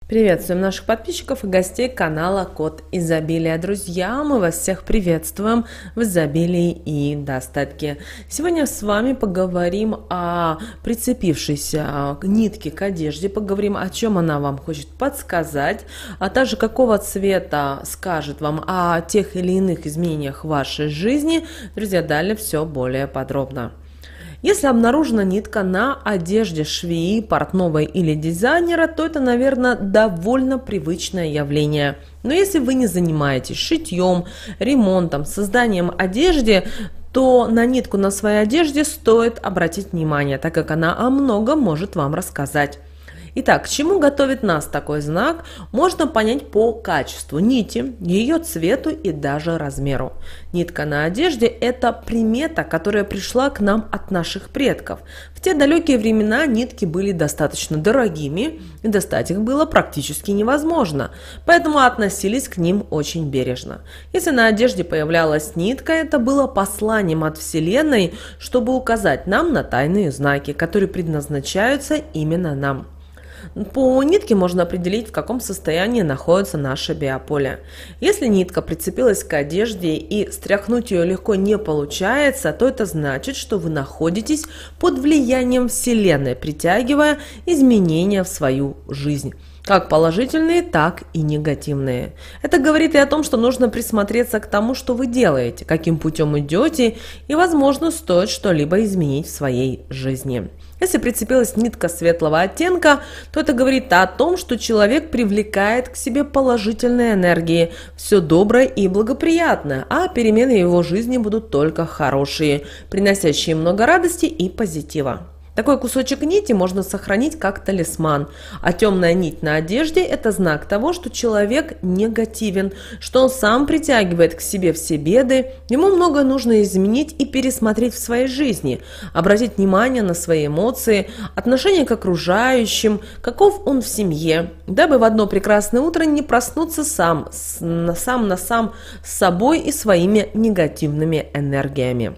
Приветствуем наших подписчиков и гостей канала Код Изобилия. Друзья, мы вас всех приветствуем в изобилии и достатке. Сегодня с вами поговорим о прицепившейся нитке к одежде, поговорим, о чем она вам хочет подсказать, а также какого цвета скажет вам о тех или иных изменениях в вашей жизни. Друзья, далее все более подробно. Если обнаружена нитка на одежде швеи, портного или дизайнера, то это, наверное, довольно привычное явление. Но если вы не занимаетесь шитьем, ремонтом, созданием одежды, то на нитку на своей одежде стоит обратить внимание, так как она о многом может вам рассказать. Итак, к чему готовит нас такой знак, можно понять по качеству нити, ее цвету и даже размеру. Нитка на одежде – это примета, которая пришла к нам от наших предков. В те далекие времена нитки были достаточно дорогими, и достать их было практически невозможно, поэтому относились к ним очень бережно. Если на одежде появлялась нитка, это было посланием от Вселенной, чтобы указать нам на тайные знаки, которые предназначаются именно нам. По нитке можно определить, в каком состоянии находится наше биополе. Если нитка прицепилась к одежде и стряхнуть ее легко не получается, то это значит, что вы находитесь под влиянием Вселенной, притягивая изменения в свою жизнь. Как положительные, так и негативные. Это говорит и о том, что нужно присмотреться к тому, что вы делаете, каким путем идете, и, возможно, стоит что-либо изменить в своей жизни. Если прицепилась нитка светлого оттенка, то это говорит о том, что человек привлекает к себе положительные энергии, все доброе и благоприятное, а перемены в его жизни будут только хорошие, приносящие много радости и позитива. Такой кусочек нити можно сохранить как талисман, а темная нить на одежде – это знак того, что человек негативен, что он сам притягивает к себе все беды, ему многое нужно изменить и пересмотреть в своей жизни, обратить внимание на свои эмоции, отношение к окружающим, каков он в семье, дабы в одно прекрасное утро не проснуться сам с собой и своими негативными энергиями.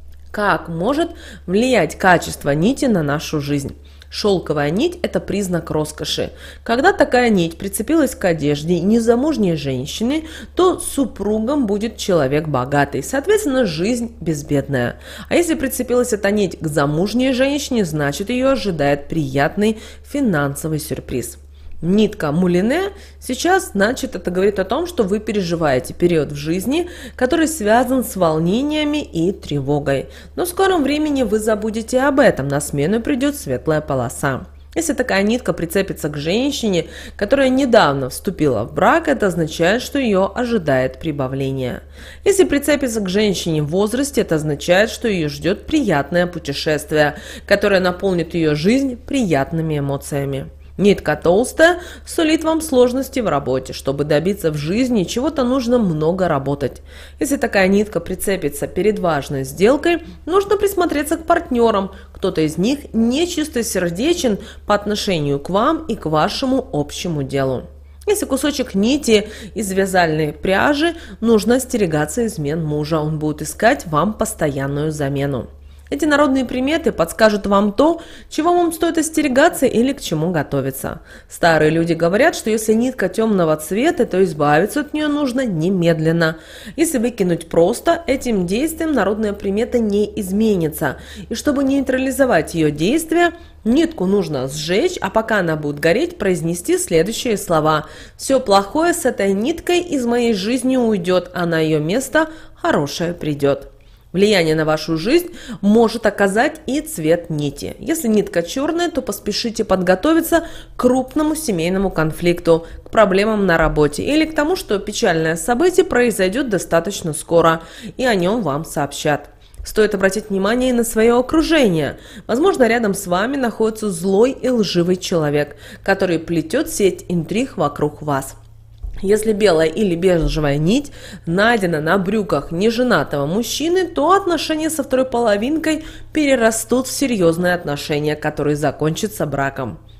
Как может влиять качество нити на нашу жизнь? Шелковая нить – это признак роскоши. Когда такая нить прицепилась к одежде незамужней женщины, то супругом будет человек богатый, соответственно, жизнь безбедная. А если прицепилась эта нить к замужней женщине, значит, ее ожидает приятный финансовый сюрприз. Нитка мулине сейчас, значит, это говорит о том, что вы переживаете период в жизни, который связан с волнениями и тревогой. Но в скором времени вы забудете об этом, на смену придет светлая полоса. Если такая нитка прицепится к женщине, которая недавно вступила в брак, это означает, что ее ожидает прибавление. Если прицепится к женщине в возрасте, это означает, что ее ждет приятное путешествие, которое наполнит ее жизнь приятными эмоциями. Нитка толстая сулит вам сложности в работе. Чтобы добиться в жизни чего-то, нужно много работать. Если такая нитка прицепится перед важной сделкой, нужно присмотреться к партнерам. Кто-то из них не чистосердечен по отношению к вам и к вашему общему делу. Если кусочек нити из вязальной пряжи, нужно остерегаться измен мужа. Он будет искать вам постоянную замену. Эти народные приметы подскажут вам то, чего вам стоит остерегаться или к чему готовиться. Старые люди говорят, что если нитка темного цвета, то избавиться от нее нужно немедленно. Если выкинуть просто, этим действием народная примета не изменится. И чтобы нейтрализовать ее действие, нитку нужно сжечь, а пока она будет гореть, произнести следующие слова. «Все плохое с этой ниткой из моей жизни уйдет, а на ее место хорошее придет». Влияние на вашу жизнь может оказать и цвет нити. Если нитка черная, то поспешите подготовиться к крупному семейному конфликту, к проблемам на работе или к тому, что печальное событие произойдет достаточно скоро, и о нем вам сообщат. Стоит обратить внимание и на свое окружение. Возможно, рядом с вами находится злой и лживый человек, который плетет сеть интриг вокруг вас. Если белая или бежевая нить найдена на брюках неженатого мужчины, то отношения со второй половинкой перерастут в серьезные отношения, которые закончатся браком.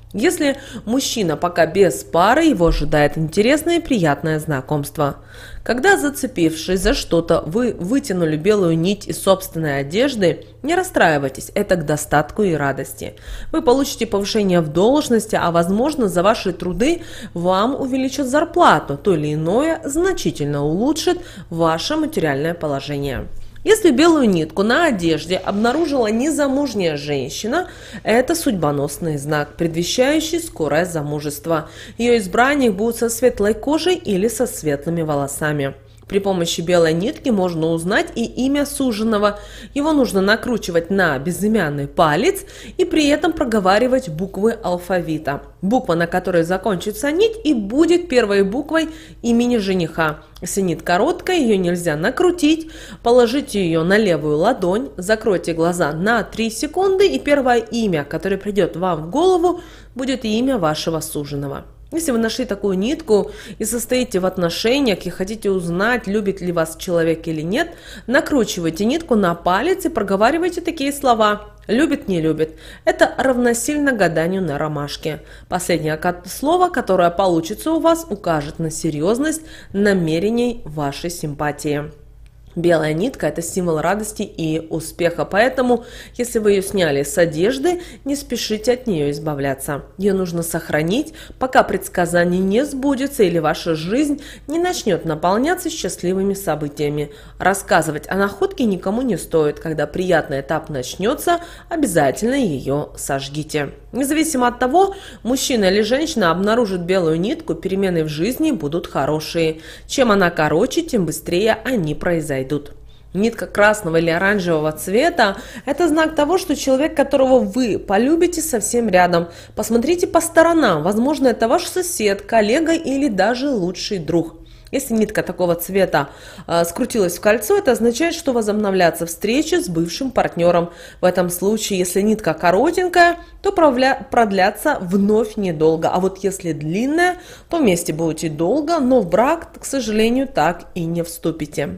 Если мужчина пока без пары, его ожидает интересное и приятное знакомство. Когда, зацепившись за что-то, вы вытянули белую нить из собственной одежды, не расстраивайтесь, это к достатку и радости. Вы получите повышение в должности, а возможно за ваши труды вам увеличат зарплату, то или иное значительно улучшит ваше материальное положение. Если белую нитку на одежде обнаружила незамужняя женщина, это судьбоносный знак, предвещающий скорое замужество. Ее избранник будет со светлой кожей или со светлыми волосами. При помощи белой нитки можно узнать и имя суженого. Его нужно накручивать на безымянный палец и при этом проговаривать буквы алфавита. Буква, на которой закончится нить, и будет первой буквой имени жениха. Если нить короткая, ее нельзя накрутить. Положите ее на левую ладонь, закройте глаза на 3 секунды, и первое имя, которое придет вам в голову, будет имя вашего суженого. Если вы нашли такую нитку и состоите в отношениях и хотите узнать, любит ли вас человек или нет, накручивайте нитку на палец и проговаривайте такие слова: «любит, не любит». Это равносильно гаданию на ромашке. Последнее слово, которое получится у вас, укажет на серьезность намерений вашей симпатии. Белая нитка – это символ радости и успеха, поэтому, если вы ее сняли с одежды, не спешите от нее избавляться. Ее нужно сохранить, пока предсказание не сбудется или ваша жизнь не начнет наполняться счастливыми событиями. Рассказывать о находке никому не стоит. Когда приятный этап начнется, обязательно ее сожгите. Независимо от того, мужчина или женщина обнаружит белую нитку, перемены в жизни будут хорошие. Чем она короче, тем быстрее они произойдут. Нитка красного или оранжевого цвета – это знак того, что человек, которого вы полюбите, совсем рядом. Посмотрите по сторонам, возможно, это ваш сосед, коллега или даже лучший друг. Если нитка такого цвета скрутилась в кольцо, это означает, что возобновляется встреча с бывшим партнером. В этом случае, если нитка коротенькая, то продлятся вновь недолго. А вот если длинная, то вместе будете долго, но в брак, к сожалению, так и не вступите.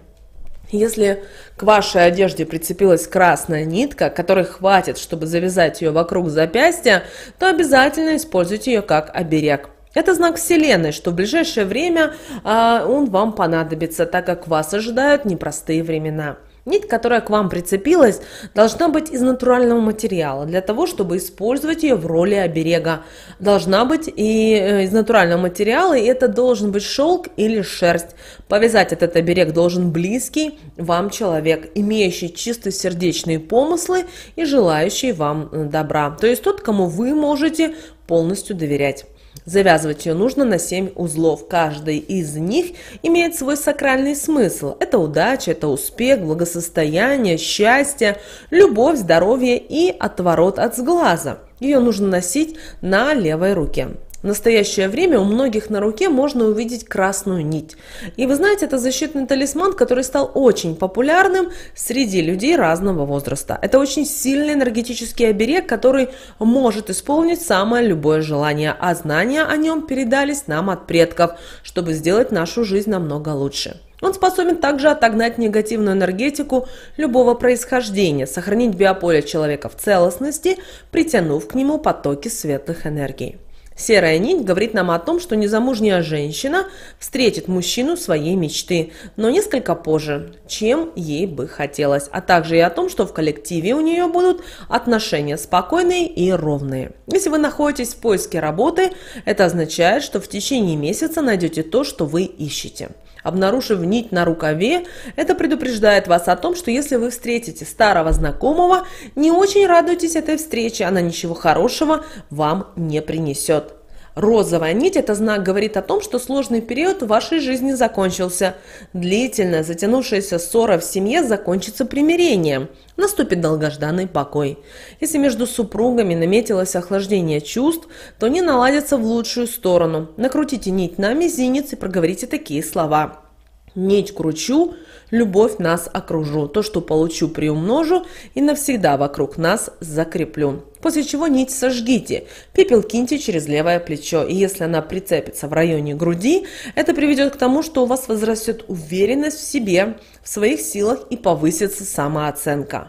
Если к вашей одежде прицепилась красная нитка, которой хватит, чтобы завязать ее вокруг запястья, то обязательно используйте ее как оберег. Это знак Вселенной, что в ближайшее время он вам понадобится, так как вас ожидают непростые времена. Нить, которая к вам прицепилась, должна быть из натурального материала, для того, чтобы использовать ее в роли оберега. Должна быть и из натурального материала, и это должен быть шелк или шерсть. Повязать этот оберег должен близкий вам человек, имеющий чистые сердечные помыслы и желающий вам добра. То есть тот, кому вы можете полностью доверять. Завязывать ее нужно на 7 узлов. Каждый из них имеет свой сакральный смысл. Это удача, это успех, благосостояние, счастье, любовь, здоровье и отворот от сглаза. Ее нужно носить на левой руке. В настоящее время у многих на руке можно увидеть красную нить. И вы знаете, это защитный талисман, который стал очень популярным среди людей разного возраста. Это очень сильный энергетический оберег, который может исполнить самое любое желание, а знания о нем передались нам от предков, чтобы сделать нашу жизнь намного лучше. Он способен также отогнать негативную энергетику любого происхождения, сохранить биополе человека в целостности, притянув к нему потоки светлых энергий. Серая нить говорит нам о том, что незамужняя женщина встретит мужчину своей мечты, но несколько позже, чем ей бы хотелось, а также и о том, что в коллективе у нее будут отношения спокойные и ровные. Если вы находитесь в поиске работы, это означает, что в течение месяца найдете то, что вы ищете. Обнаружив нить на рукаве, это предупреждает вас о том, что если вы встретите старого знакомого, не очень радуйтесь этой встрече, она ничего хорошего вам не принесет. Розовая нить – это знак, говорит о том, что сложный период в вашей жизни закончился. Длительная, затянувшаяся ссора в семье закончится примирением. Наступит долгожданный покой. Если между супругами наметилось охлаждение чувств, то они наладятся в лучшую сторону. Накрутите нить на мизинец и проговорите такие слова. Нить кручу, любовь нас окружу, то, что получу, приумножу и навсегда вокруг нас закреплю. После чего нить сожгите, пепел киньте через левое плечо, и если она прицепится в районе груди, это приведет к тому, что у вас возрастет уверенность в себе, в своих силах и повысится самооценка.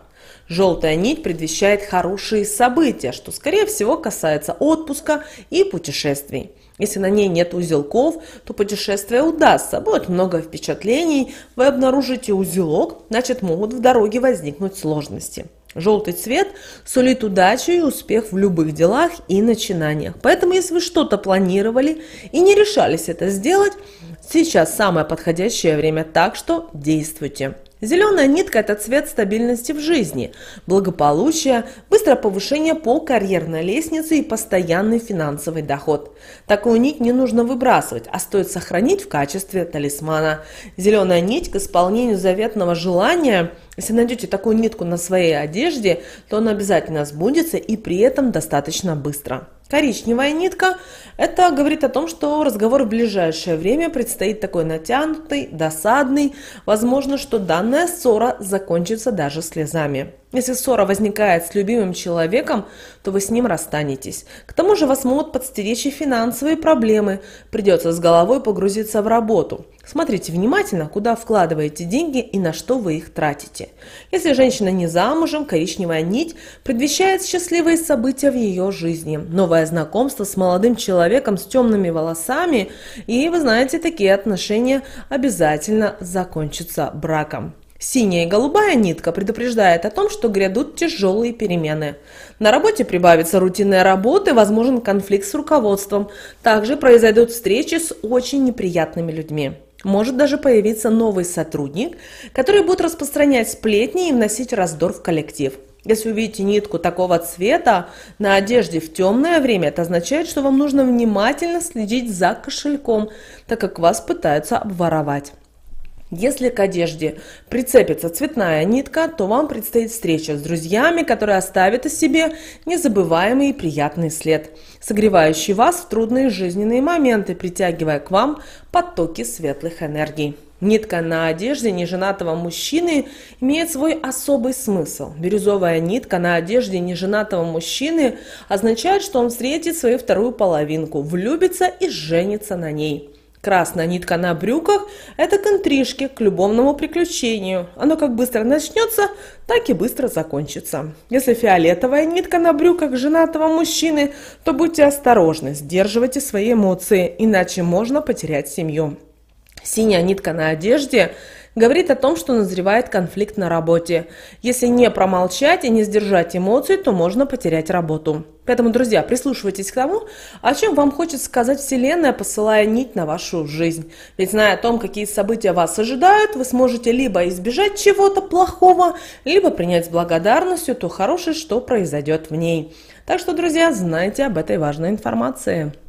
Желтая нить предвещает хорошие события, что, скорее всего, касается отпуска и путешествий. Если на ней нет узелков, то путешествие удастся, будет много впечатлений, вы обнаружите узелок, значит, могут в дороге возникнуть сложности. Желтый цвет сулит удачу и успех в любых делах и начинаниях. Поэтому, если вы что-то планировали и не решались это сделать, сейчас самое подходящее время, так что действуйте. Зеленая нитка – это цвет стабильности в жизни, благополучия, быстрое повышение по карьерной лестнице и постоянный финансовый доход. Такую нить не нужно выбрасывать, а стоит сохранить в качестве талисмана. Зеленая нить к исполнению заветного желания. Если найдете такую нитку на своей одежде, то она обязательно сбудется и при этом достаточно быстро. Коричневая нитка – это говорит о том, что разговор в ближайшее время предстоит такой натянутый, досадный. Возможно, что данная ссора закончится даже слезами. Если ссора возникает с любимым человеком, то вы с ним расстанетесь. К тому же вас могут подстеречь и финансовые проблемы. Придется с головой погрузиться в работу. Смотрите внимательно, куда вкладываете деньги и на что вы их тратите. Если женщина не замужем, коричневая нить предвещает счастливые события в ее жизни. Новое знакомство с молодым человеком с темными волосами. И вы знаете, такие отношения обязательно закончатся браком. Синяя и голубая нитка предупреждает о том, что грядут тяжелые перемены. На работе прибавится рутинная работа, возможен конфликт с руководством. Также произойдут встречи с очень неприятными людьми. Может даже появиться новый сотрудник, который будет распространять сплетни и вносить раздор в коллектив. Если увидите нитку такого цвета на одежде в темное время, это означает, что вам нужно внимательно следить за кошельком, так как вас пытаются обворовать. Если к одежде прицепится цветная нитка, то вам предстоит встреча с друзьями, которые оставят о себе незабываемый и приятный след, согревающий вас в трудные жизненные моменты, притягивая к вам потоки светлых энергий. Нитка на одежде неженатого мужчины имеет свой особый смысл. Бирюзовая нитка на одежде неженатого мужчины означает, что он встретит свою вторую половинку, влюбится и женится на ней. Красная нитка на брюках – это к интрижке, к любовному приключению. Оно как быстро начнется, так и быстро закончится. Если фиолетовая нитка на брюках женатого мужчины, то будьте осторожны, сдерживайте свои эмоции, иначе можно потерять семью. Синяя нитка на одежде говорит о том, что назревает конфликт на работе. Если не промолчать и не сдержать эмоции, то можно потерять работу. Поэтому, друзья, прислушивайтесь к тому, о чем вам хочет сказать Вселенная, посылая нить на вашу жизнь. Ведь зная о том, какие события вас ожидают, вы сможете либо избежать чего-то плохого, либо принять с благодарностью то хорошее, что произойдет в ней. Так что, друзья, знайте об этой важной информации.